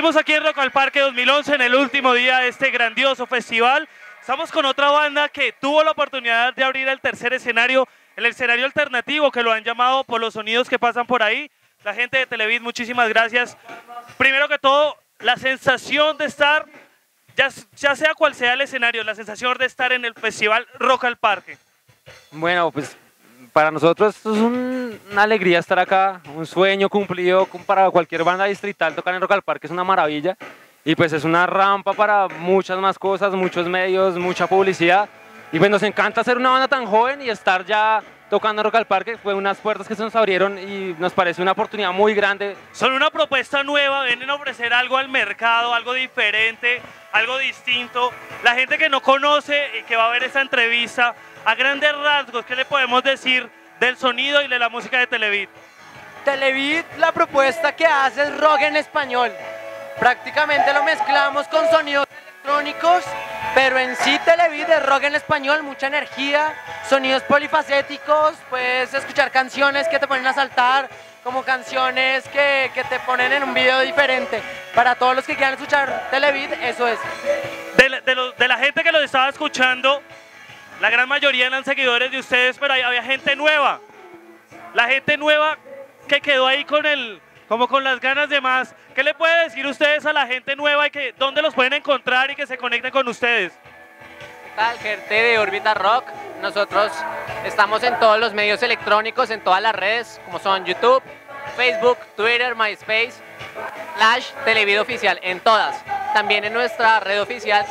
Seguimos aquí en Rock al Parque 2011 en el último día de este grandioso festival. Estamos con otra banda que tuvo la oportunidad de abrir el tercer escenario, el escenario alternativo, que lo han llamado por los sonidos que pasan por ahí. La gente de Televid, muchísimas gracias. Primero que todo, la sensación de estar, ya sea cual sea el escenario, la sensación de estar en el festival Rock al Parque. Bueno, pues para nosotros esto es una alegría estar acá, un sueño cumplido para cualquier banda distrital. Tocar en Rock al Parque es una maravilla y pues es una rampa para muchas más cosas, muchos medios, mucha publicidad, y pues nos encanta ser una banda tan joven y estar ya tocando en Rock al Parque. Fue unas puertas que se nos abrieron y nos parece una oportunidad muy grande. Son una propuesta nueva, vienen a ofrecer algo al mercado, algo diferente, algo distinto. La gente que no conoce y que va a ver esta entrevista, a grandes rasgos, ¿qué le podemos decir del sonido y de la música de Televid? Televid, la propuesta que hace es rock en español. Prácticamente lo mezclamos con sonidos electrónicos, pero en sí Televid es rock en español, mucha energía, sonidos polifacéticos. Puedes escuchar canciones que te ponen a saltar, como canciones que te ponen en un video diferente. Para todos los que quieran escuchar Televid, eso es. De la gente que los estaba escuchando, la gran mayoría eran seguidores de ustedes, pero había gente nueva. La gente nueva que quedó ahí como con las ganas de más. ¿Qué le puede decir ustedes a la gente nueva y dónde los pueden encontrar y que se conecten con ustedes? ¿Qué tal, gente de Órbita Rock? Nosotros estamos en todos los medios electrónicos, en todas las redes, como son YouTube, Facebook, Twitter, MySpace, Televid Oficial, en todas. También en nuestra red oficial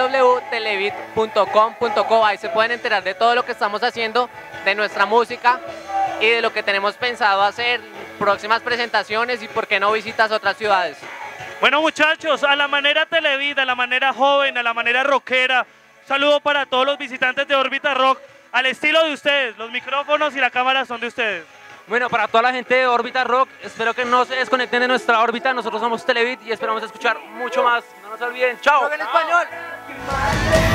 www.televid.com.co. Ahí se pueden enterar de todo lo que estamos haciendo, de nuestra música y de lo que tenemos pensado hacer, próximas presentaciones y por qué no visitas otras ciudades. Bueno, muchachos, a la manera Televid, a la manera joven, a la manera rockera, un saludo para todos los visitantes de Órbita Rock, al estilo de ustedes. Los micrófonos y la cámara son de ustedes. Bueno, para toda la gente de Órbita Rock, espero que no se desconecten de nuestra órbita. Nosotros somos Televid y esperamos escuchar mucho más. No nos olviden. ¡Chao! ¡Rock en español!